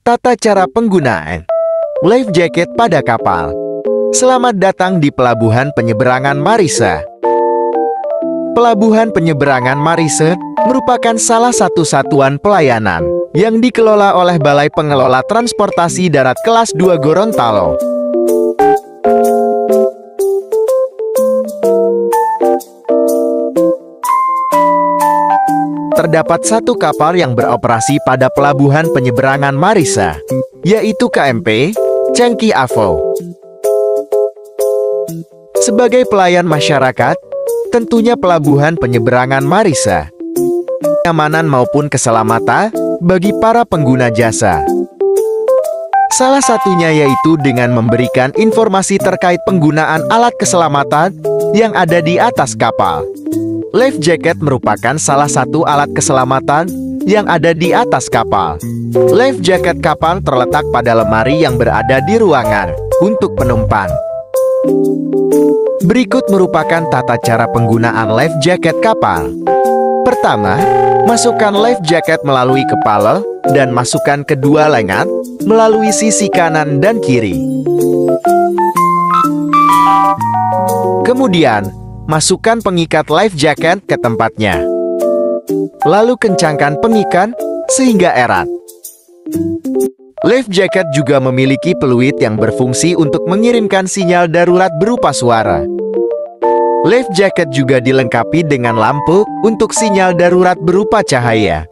Tata cara penggunaan life jacket pada kapal. Selamat datang di Pelabuhan Penyeberangan Marisa. Pelabuhan Penyeberangan Marisa merupakan salah satu satuan pelayanan yang dikelola oleh Balai Pengelola Transportasi Darat Kelas 2 Gorontalo. Terdapat satu kapal yang beroperasi pada Pelabuhan Penyeberangan Marisa, yaitu KMP Cengki Avo. Sebagai pelayan masyarakat, tentunya Pelabuhan Penyeberangan Marisa keamanan maupun keselamatan bagi para pengguna jasa. Salah satunya yaitu dengan memberikan informasi terkait penggunaan alat keselamatan yang ada di atas kapal. Life jacket merupakan salah satu alat keselamatan yang ada di atas kapal. Life jacket kapal terletak pada lemari yang berada di ruangan untuk penumpang. Berikut merupakan tata cara penggunaan life jacket kapal. Pertama, masukkan life jacket melalui kepala dan masukkan kedua lengan melalui sisi kanan dan kiri. Kemudian, masukkan pengikat life jacket ke tempatnya. Lalu kencangkan pengikat sehingga erat. Life jacket juga memiliki peluit yang berfungsi untuk mengirimkan sinyal darurat berupa suara. Life jacket juga dilengkapi dengan lampu untuk sinyal darurat berupa cahaya.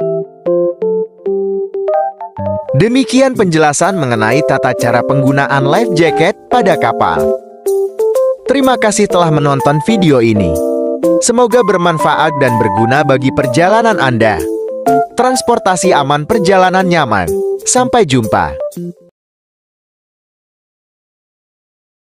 Demikian penjelasan mengenai tata cara penggunaan life jacket pada kapal. Terima kasih telah menonton video ini. Semoga bermanfaat dan berguna bagi perjalanan Anda. Transportasi aman, perjalanan nyaman. Sampai jumpa.